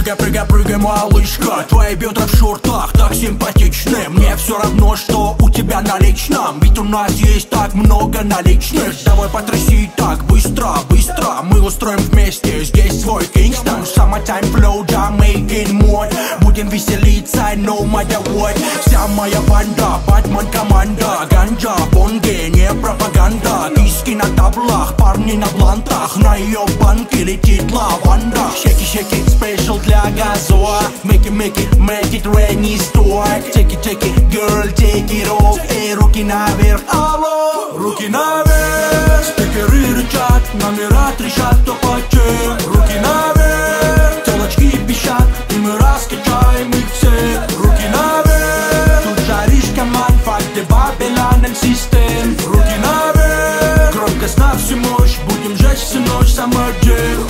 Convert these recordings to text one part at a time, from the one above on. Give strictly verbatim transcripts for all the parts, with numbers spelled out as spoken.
Прыгай, прыгай, прыгай, малышка. Твои бедра в шортах так симпатичны. Мне все равно, что у тебя наличном, ведь у нас есть так много наличных. Давай потряси так быстро, быстро. Мы устроим вместе здесь свой Kingston. Summertime flow, Jamaican мод. Будем веселиться, no matter what. Вся моя банда, Батман команда. Ганджа, бонги, не пропаганда. Диски на таблах, парни на блантах. На ее банке летит лаванда. Шеки, шеки, спешл для газа. Make it, make it, make it rainy store. Take it, take it, girl, take it off. Эй, руки наверх, алло. Руки наверх. Спикеры рычат, номера трещат, топачи. Руки наверх. Телочки пищат, и мы раскачаем их все. Руки наверх. Тут жаришь команд, факты Babylon system. Руки наверх. Громкость на всю мощь, будем жечь всю ночь, summer jam.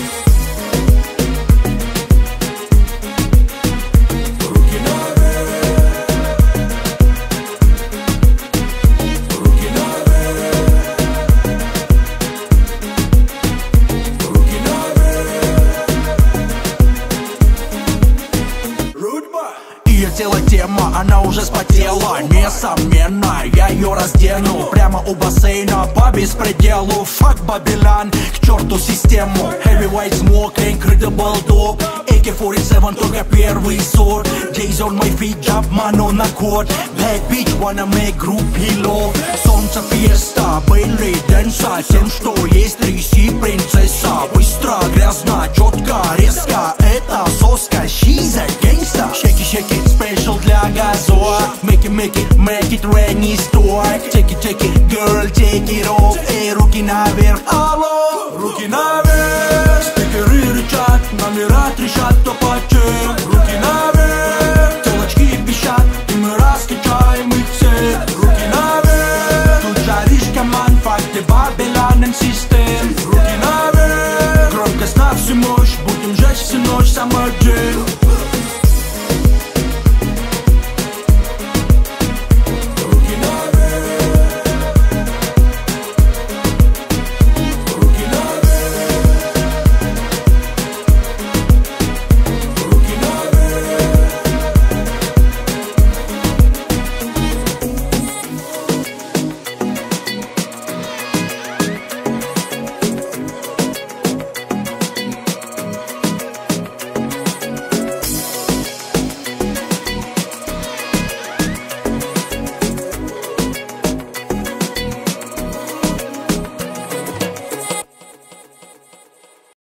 Ее тело тема, она уже спотела. Несомненно, я ее раздену прямо у бассейна по беспределу. Fuck Babylon, к черту систему. Heavyweight smoke, incredible dope. эй кей сорок семь, только первый сорт. Days on my feet, jump mano на код. Bad bitch, wanna make group hello. Солнце, фиеста, Бейли, дэнса. Всем, что есть, тряси, принцесса. Быстро, грязно, четко, резко. Это соска, she's a gangsta. Shake it, shake it, special для газа. Make it, make it, make it rainy store. Take it, take it, girl, take it off. Эй, руки наверх, алло. Руки наверх. Спикеры рычат, номера трещат, топачи. Руки наверх. Телочки пищат, и мы раскачаем их все. Руки наверх. Тут жаришь команд, факты Babylon system. Руки наверх. Громкость на всю мощь, будем жечь всю ночь, summer jam.